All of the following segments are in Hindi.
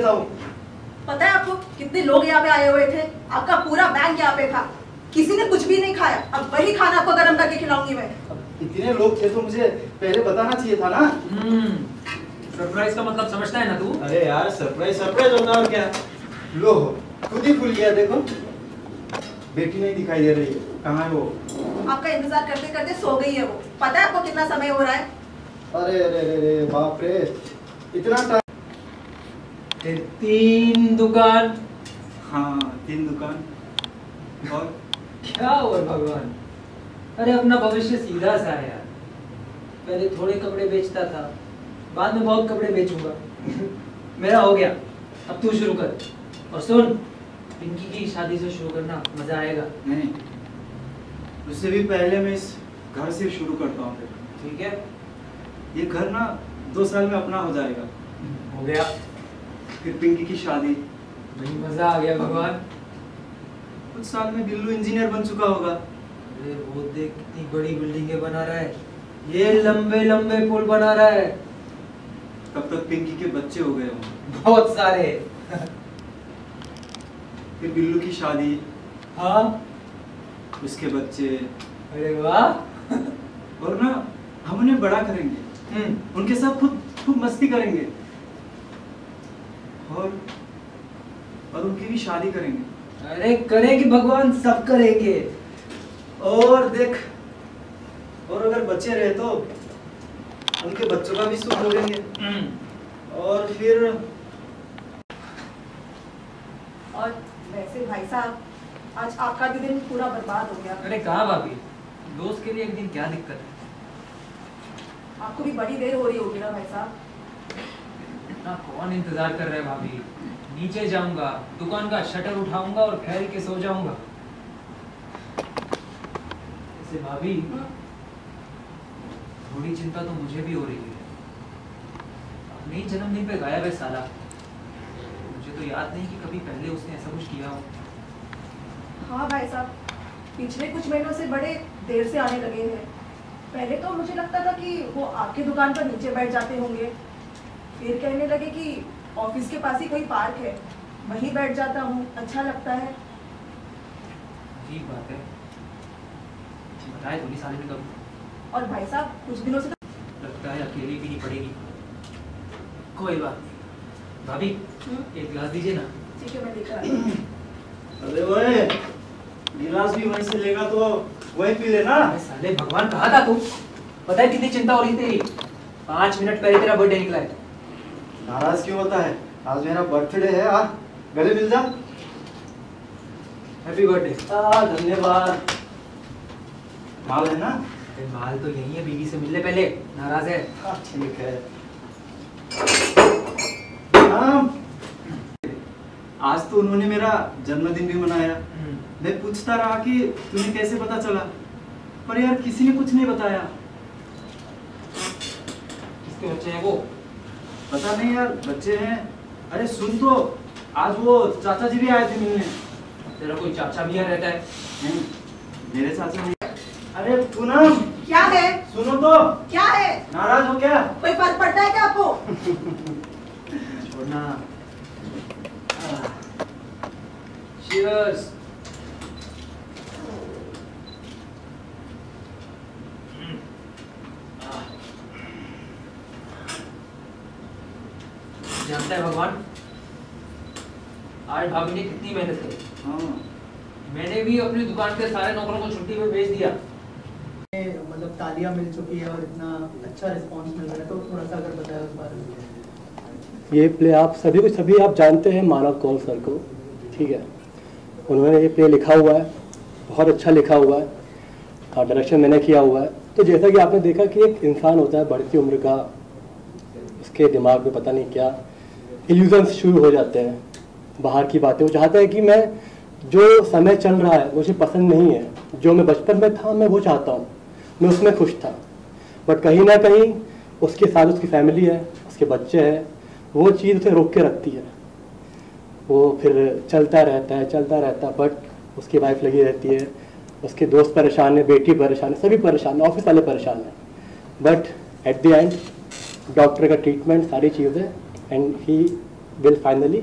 बताऊं? पता है आपको कितने लोग यहाँ पे आए हुए थे? आपका पूरा बैंक यहाँ पे था, किसी ने कुछ भी नहीं खाया। अब वही खाना आपको गर्म करके खिलाऊंगी मैं। इतने लोग थे तो मुझे पहले बताना चाहिए था ना। सरप्राइज का मतलब समझता है ना तू? अरे यार सरप्राइज होता और क्या। लो खुद ही खुल गया, देखो बेटी नहीं दिखाई दे रही है, कहाँ है वो? आपका इंतजार करते करते सो गई है वो। पता है आपको कितना समय हो रहा है? अरे अरे अरे बाप रे, इतना टाइम। 3 दुकान। हाँ 3 दुकान। और क्या हुआ भगवान? अरे अपना भविष्य सीधा सा है यार। पहले थोड़े कपड़े बेचता था, बाद में बहुत कपड़े बेचूंगा। मेरा हो गया, अब तू शुरू कर। और सुन, पिंकी की शादी से शुरू करना, मजा आएगा। नहीं, उससे भी पहले मैं इस घर से शुरू करता हूँ। ठीक है, ये घर ना 2 साल में अपना हो जाएगा। हो गया। फिर पिंकी की शादी। नहीं, मजा आ गया भगवान। कुछ साल में बिल्लू इंजीनियर बन चुका होगा। अरे वो देख कितनी बड़ी बिल्डिंगें बना रहा है, ये लंबे लंबे पुल बना रहा है। तब तक पिंकी के बच्चे हो गए होंगे बहुत सारे। फिर बिल्लू की शादी, हाँ, उसके बच्चे। अरे वाह। और ना हम उन्हें बड़ा करेंगे, उनके साथ खूब मस्ती करेंगे और उनकी भी शादी करेंगे। अरे करेंगे भगवान, सब करेंगे। और देख, और अगर बच्चे रहे तो उनके बच्चों का भी सुख हो लेंगे। और फिर और वैसे भाई साहब, आज आपका भी दिन पूरा बर्बाद हो गया। अरे कहा भाभी, दोस्त के लिए एक दिन क्या दिक्कत है? आपको भी बड़ी देर हो रही होगी ना भाई साहब? इतना कौन इंतजार कर रहा है भाभी? नीचे जाऊंगा, दुकान का शटर उठाऊंगा और फैल के सो जाऊंगा। ऐसे भाभी, थोड़ी चिंता तो मुझे भी हो रही है। अपने ही जन्मदिन पे गायब है साला। मुझे तो याद नहीं कि कभी पहले उसने ऐसा कुछ किया हो। हाँ भाई साहब, पिछले कुछ महीनों से बड़े देर से आने लगे हैं। पहले तो मुझे लगता था कि वो आपकी दुकान पर नीचे बैठ जाते होंगे, फिर कहने लगे कि ऑफिस के पास ही कोई पार्क है, वहीं बैठ जाता हूँ, अच्छा लगता है। अजीब बात है, बताए थोड़ी साले ने कब। और भाई साहब कुछ दिनों से लगता है अकेली भी नहीं पड़ेगी। कोई बात नहीं भाभी, एक गिलास दीजिए ना। ठीक है, मैं लेकर आई हूँ। अरे ओए, गिलास भी वहीं से लेगा तो वहीं पी लेना। अरे साले भगवान, कहाँ था तू? पता है कितनी चिंता हो रही तेरी? 5 मिनट पहले तेरा बर्थडे निकला है। नाराज क्यों होता है? आज मेरा बर्थडे है, आ गले मिल जा। Happy birthday. धन्यवाद। माल है ना? अरे माल तो यही है, बीवी से मिलने पहले। नाराज है? ठीक है। आज तो उन्होंने मेरा जन्मदिन भी मनाया। मैं पूछता रहा कि तुम्हें कैसे पता चला, पर यार किसी ने कुछ नहीं बताया। किसके बच्चे हैं वो? पता नहीं यार, बच्चे हैं। अरे सुन तो, आज वो चाचा जी भी आए थे मिलने। तेरा कोई चाचा भी यहाँ रहता है? नहीं, मेरे चाचा जी। अरे पूनम, क्या है? सुनो तो। क्या है? नाराज हो क्या? कोई फर्क पड़ता है क्या आपको? छोड़ना। Cheers. जानता है भगवान, आज भाभी ने कितनी मेहनत करी। मैंने भी अपनी दुकान के सारे नौकरों को छुट्टी पे भेज दिया। मतलब तालियां मिल चुकी है और इतना अच्छा रिस्पांस मिल रहा है, तो थोड़ा सा अगर बताया उस बारे में। ये प्ले आप सभी आप जानते हैं मानव कौल सर को, ठीक है। उन्होंने ये प्ले लिखा हुआ है, बहुत अच्छा लिखा हुआ है, और डायरेक्शन मैंने किया हुआ है। तो जैसा कि आपने देखा कि एक इंसान होता है बढ़ती उम्र का, उसके दिमाग में पता नहीं क्या इल्यूजन्स शुरू हो जाते हैं, बाहर की बातें। वो चाहता है कि मैं जो समय चल रहा है मुझे पसंद नहीं है, जो मैं बचपन में था मैं वो चाहता हूँ, मैं उसमें खुश था। बट कहीं ना कहीं उसके साथ उसकी फैमिली है, उसके बच्चे हैं, वो चीज़ उसे रोक के रखती है। वो फिर चलता रहता है, बट उसकी वाइफ लगी रहती है, उसके दोस्त परेशान है, बेटी परेशान है, सभी परेशान है, ऑफिस वाले परेशान हैं। But at the end doctor का ट्रीटमेंट, सारी चीज़ें, एंड ही विल फाइनली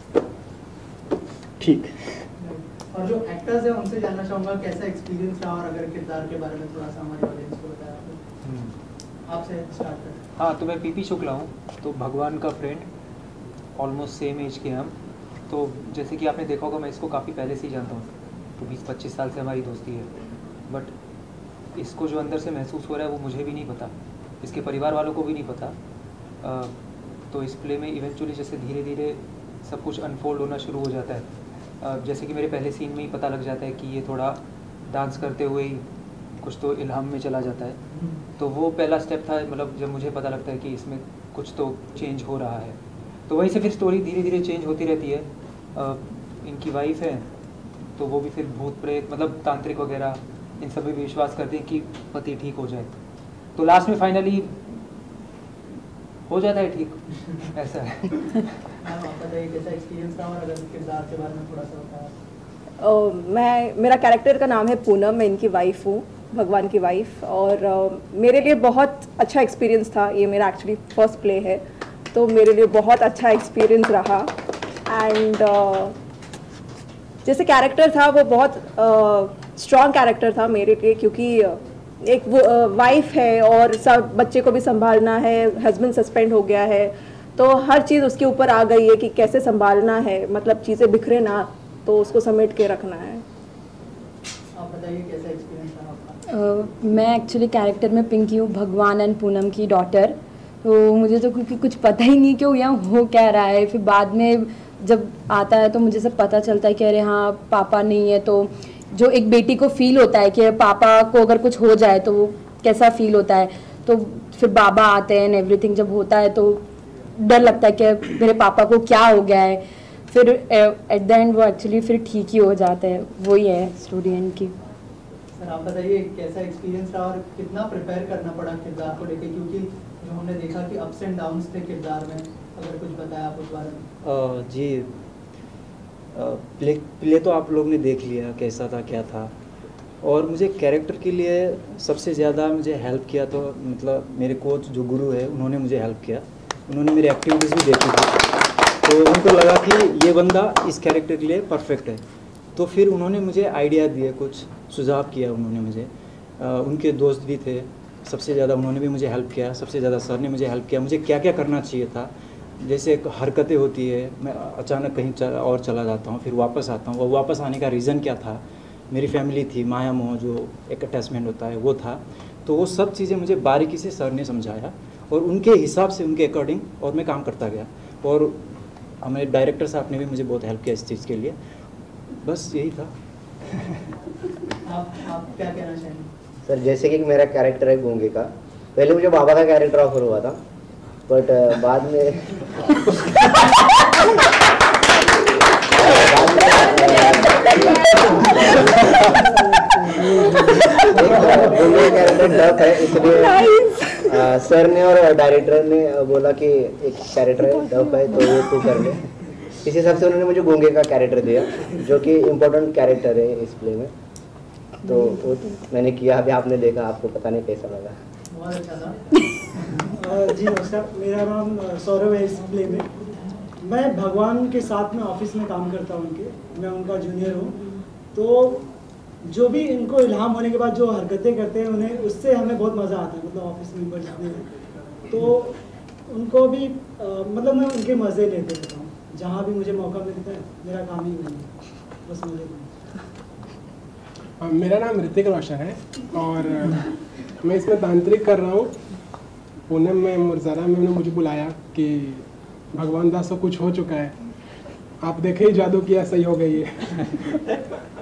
ठीक। और जो एक्टर्स हैं उनसे जानना चाहूँगा कैसा एक्सपीरियंस रहा, और अगर किरदार के बारे में थोड़ा सा हमारे ऑडियंस को बताया आपसे स्टार्ट करें। हाँ, तो मैं पीपी शुक्ला हूँ, तो भगवान का फ्रेंड, ऑलमोस्ट सेम एज के हम। तो जैसे कि आपने देखा होगा मैं इसको काफ़ी पहले से ही जानता हूँ, तो 20-25 साल से हमारी दोस्ती है। बट इसको जो अंदर से महसूस हो रहा है वो मुझे भी नहीं पता, इसके परिवार वालों को भी नहीं पता। तो इस प्ले में इवेंचुअली जैसे धीरे धीरे सब कुछ अनफोल्ड होना शुरू हो जाता है। जैसे कि मेरे पहले सीन में ही पता लग जाता है कि ये थोड़ा डांस करते हुए ही कुछ तो इल्हाम में चला जाता है। तो वो पहला स्टेप था, मतलब जब मुझे पता लगता है कि इसमें कुछ तो चेंज हो रहा है। तो वहीं से फिर स्टोरी धीरे धीरे चेंज होती रहती है। इनकी वाइफ है तो वो भी फिर भूत प्रेत मतलब तांत्रिक वगैरह इन सब भी विश्वास करते हैं कि पति ठीक हो जाए। तो लास्ट में फाइनली हो जाता है ठीक, ऐसा है। आप बताइए कैसा एक्सपीरियंस रहा, और अगर किरदार के बारे में थोड़ा सा बताया। मेरा कैरेक्टर का नाम है पूनम, मैं इनकी वाइफ हूँ, भगवान की वाइफ। और मेरे लिए बहुत अच्छा एक्सपीरियंस था, ये मेरा एक्चुअली फर्स्ट प्ले है, तो मेरे लिए बहुत अच्छा एक्सपीरियंस रहा। एंड जैसे कैरेक्टर था वो बहुत स्ट्रॉन्ग कैरेक्टर था मेरे लिए, क्योंकि एक वो वाइफ है और सब बच्चे को भी संभालना है, हस्बैंड सस्पेंड हो गया है, तो हर चीज़ उसके ऊपर आ गई है कि कैसे संभालना है, मतलब चीज़ें बिखरे ना, तो उसको समेट के रखना है। आप बताइए कैसा एक्सपीरियंस रहा आपका। मैं एक्चुअली कैरेक्टर में पिंकी हूँ, भगवान एंड पूनम की डॉटर। तो मुझे तो क्योंकि कुछ पता ही नहीं क्यों यहाँ हो क्या रहा है, फिर बाद में जब आता है तो मुझे सब पता चलता है कि अरे हाँ पापा नहीं है। तो जो एक बेटी को फील होता है कि पापा को अगर कुछ हो जाए तो वो कैसा फील होता है, तो फिर बाबा आते हैं, एवरीथिंग जब होता है तो डर लगता है कि मेरे पापा को क्या हो गया है। फिर एट द एंड वो एक्चुअली फिर ठीक ही हो जाता है, वही है स्टोरी एंड की। सर आप बताइए कैसा एक्सपीरियंस रहा, और कितना प्रिपेयर करना पड़ा किरदार को लेके, क्योंकि जो हमने देखा कि अप्स एंड डाउन्स थे किरदार में, अगर कुछ बताया आप उस बारे में। जी प्ले तो आप लोग ने देख लिया कैसा था क्या था, और मुझे कैरेक्टर के लिए सबसे ज़्यादा मुझे हेल्प किया तो मतलब मेरे कोच जो गुरु है उन्होंने मुझे हेल्प किया। उन्होंने मेरी एक्टिविटीज़ भी देखी थी, तो उनको लगा कि ये बंदा इस कैरेक्टर के लिए परफेक्ट है। तो फिर उन्होंने मुझे आइडिया दिए, कुछ सुझाव किया उन्होंने मुझे। उनके दोस्त भी थे, सबसे ज़्यादा उन्होंने भी मुझे हेल्प किया, सबसे ज़्यादा सर ने मुझे हेल्प किया। मुझे क्या क्या करना चाहिए था, जैसे एक हरकतें होती है, मैं अचानक कहीं और चला जाता हूँ फिर वापस आता हूँ, वो वापस आने का रीज़न क्या था, मेरी फैमिली थी, माया मोह जो एक अटैचमेंट होता है वो था। तो वो सब चीज़ें मुझे बारीकी से सर ने समझाया, और उनके हिसाब से उनके अकॉर्डिंग और मैं काम करता गया। और हमारे डायरेक्टर साहब ने भी मुझे बहुत हेल्प किया इस चीज़ के लिए। बस यही था। आप क्या कहना चाहेंगे सर? जैसे कि मेरा कैरेक्टर है गूंगे का, पहले मुझे बाबा का कैरेक्टर ऑफर हुआ था, बट बाद में गूंगे कैरेक्टर डब है, इसलिए सर ने और डायरेक्टर ने बोला कि एक कैरेक्टर है डब है तो ये तू कर ले। इस हिसाब से उन्होंने मुझे गूंगे का कैरेक्टर दिया, जो कि इम्पोर्टेंट कैरेक्टर है इस प्ले में, तो वो मैंने किया। अभी आपने देखा, आपको पता नहीं कैसा लगा। बहुत अच्छा था। जी नमस्कार, मेरा नाम सौरभ है। इस प्ले में मैं भगवान के साथ में ऑफिस में काम करता हूँ, मैं उनका जूनियर हूँ। तो जो भी इनको इल्हाम होने के बाद जो हरकतें करते हैं उन्हें, उससे हमें बहुत मज़ा आता है, मतलब ऑफिस मेंबर जितने हैं तो उनको भी मतलब मैं उनके मज़े लेते रहता हूँ। जहाँ भी मुझे मौका मिलता है, मेरा काम ही नहीं है, बस मज़े लेना। मेरा नाम ऋतिक रोशन है और मैं इसमें तांत्रिक कर रहा हूँ। पूनम में मुरज़रा में उन्होंने मुझे बुलाया कि भगवान दास को कुछ हो चुका है, आप देखे ही जादू किया, सही हो गई है।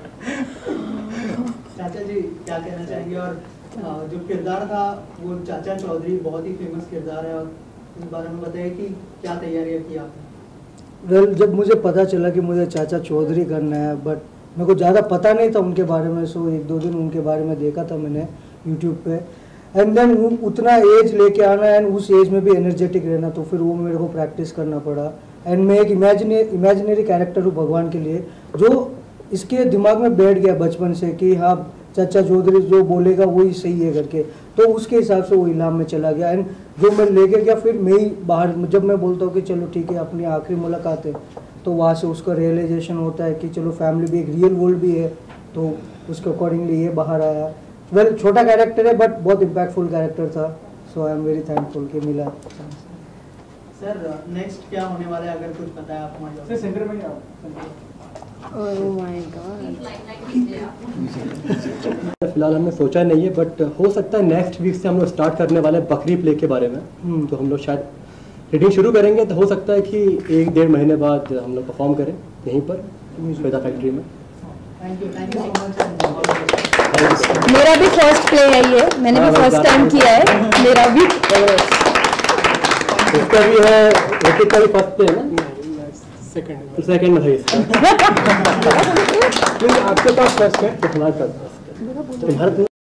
चाचा जी क्या कहना चाहेंगे? और जो किरदार था वो चाचा चौधरी बहुत ही फेमस किरदार है, और इस बारे में बताइए कि क्या तैयारियाँ की आपने? वेल, जब मुझे पता चला कि मुझे चाचा चौधरी करना है, बट मेरे को ज़्यादा पता नहीं था उनके बारे में, सो 1-2 दिन उनके बारे में देखा था मैंने यूट्यूब पे, एंड देन उतना एज लेके आना एंड उस एज में भी एनर्जेटिक रहना, तो फिर वो मेरे को प्रैक्टिस करना पड़ा। एंड मैं एक इमेजिनरी कैरेक्टर हूँ भगवान के लिए, जो इसके दिमाग में बैठ गया बचपन से कि हाँ चाचा चौधरी जो बोलेगा वही सही है करके, तो उसके हिसाब से वो इलाम में चला गया। एंड जो मैं लेके गया फिर मैं ही बाहर, जब मैं बोलता हूँ कि चलो ठीक है अपनी आखिरी मुलाकात है, तो वहाँ से उसका रियलाइजेशन होता है कि चलो फैमिली भी एक रियल वर्ल्ड भी है, तो उसके अकॉर्डिंगली ये बाहर आया। वेल छोटा कैरेक्टर है बट बहुत इम्पैक्टफुल कैरेक्टर था, so I am very thankful कि मिला। सर नेक्स्ट क्या होने वाला है, अगर कुछ पता है आप हमारे सर सेंटर में ही आओ। Oh my God. फिलहाल हमने सोचा नहीं है, बट हो सकता है नेक्स्ट वीक से हम लोग स्टार्ट करने वाले हैं बकरी प्ले के बारे में। तो हम लोग शायद रीडिंग शुरू करेंगे, तो हो सकता है कि 1-1.5 महीने बाद हम लोग परफॉर्म करें यहीं पर वेदा फैक्ट्री में। Thank you so much. मेरा भी फर्स्ट प्ले है ये, मैंने भी फर्स्ट टाइम किया है, मेरा भी। इसका भी है, ऋतिक का भी फर्स्ट प्ले है ना? सेकंड में है इसका। आपके पास फर्स्ट है तुम्हारा